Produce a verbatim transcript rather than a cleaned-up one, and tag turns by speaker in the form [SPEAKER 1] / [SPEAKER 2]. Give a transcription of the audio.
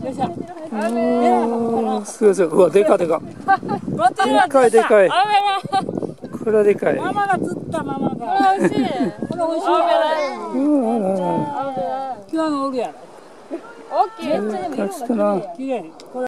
[SPEAKER 1] すごいすごい。うわ、でかでか。でかいでかい。これはでかい。
[SPEAKER 2] ママが釣ったママが。
[SPEAKER 3] これ美味しい。
[SPEAKER 2] これ美味しい。
[SPEAKER 1] うん、あらら。
[SPEAKER 2] 今日のおるやろ。
[SPEAKER 3] 大きい。
[SPEAKER 1] めっちゃな。
[SPEAKER 2] 綺麗。